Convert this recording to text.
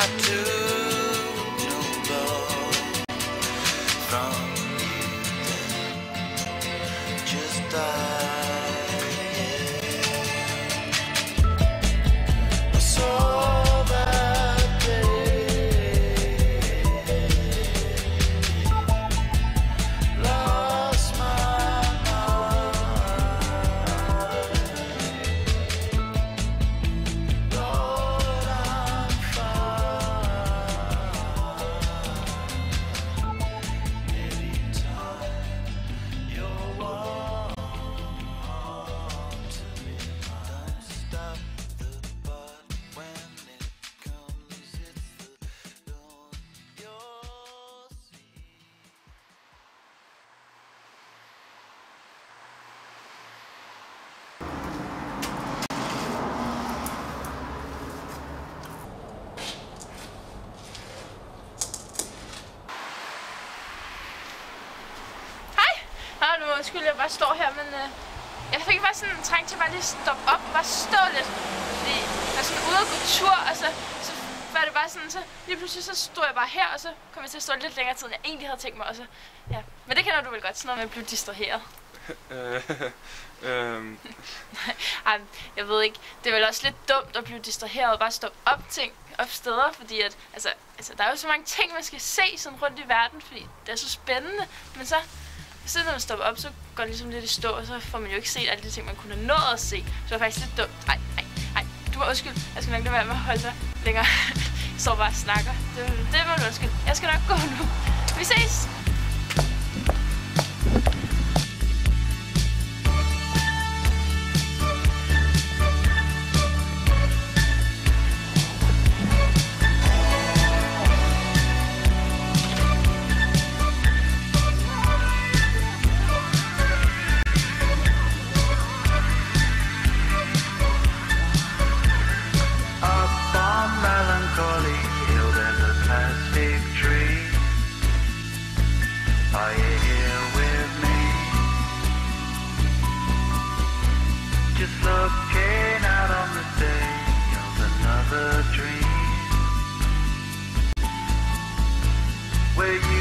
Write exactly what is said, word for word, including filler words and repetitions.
Undskyld, jeg bare står her, men øh, jeg fik bare sådan en trang til bare lige stoppe op og bare stå lidt. Fordi jeg er sådan ude og gå tur, og så, så var det bare sådan, så lige pludselig så stod jeg bare her, og så kom jeg til at stå lidt længere tid, end jeg egentlig havde tænkt mig. Og så, ja. Men det kender du vel godt, sådan noget med at blive distraheret. øhm. Ej, jeg ved ikke. Det er vel også lidt dumt at blive distraheret og bare stoppe op ting, op steder, fordi at, altså, altså, der er jo så mange ting, man skal se sådan rundt i verden, fordi det er så spændende. Men så Så når man stopper op, så går det ligesom lidt i stå, og så får man jo ikke set alle de ting, man kunne have nået at se. Så det var faktisk lidt dumt. Ej, ej, ej. Du må undskylde. Jeg skal nok lade være med at holde dig længere. Jeg står bare og snakker. Det, det må du undskylde. Jeg skal nok gå nu. Vi ses! Are you here with me? Just looking out on the day of another dream, where you